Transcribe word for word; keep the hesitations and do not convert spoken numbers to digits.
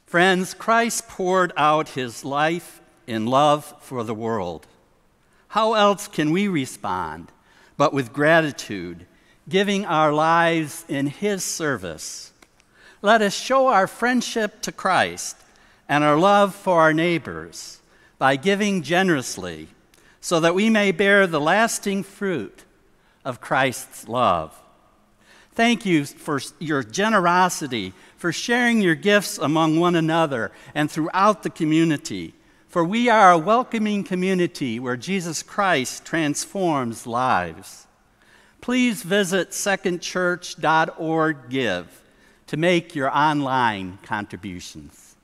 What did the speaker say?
Friends, Christ poured out his life in love for the world. How else can we respond but with gratitude, giving our lives in his service? Let us show our friendship to Christ and our love for our neighbors by giving generously, so that we may bear the lasting fruit of Christ's love. Thank you for your generosity, for sharing your gifts among one another and throughout the community, for we are a welcoming community where Jesus Christ transforms lives. Please visit second church dot org give to make your online contributions.